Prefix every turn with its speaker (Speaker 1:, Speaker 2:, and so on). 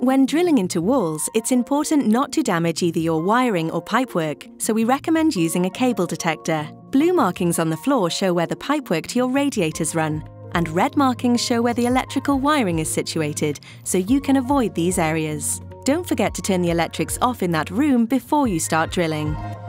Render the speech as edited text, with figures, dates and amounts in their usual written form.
Speaker 1: When drilling into walls, it's important not to damage either your wiring or pipework, so we recommend using a cable detector. Blue markings on the floor show where the pipework to your radiators run, and red markings show where the electrical wiring is situated, so you can avoid these areas. Don't forget to turn the electrics off in that room before you start drilling.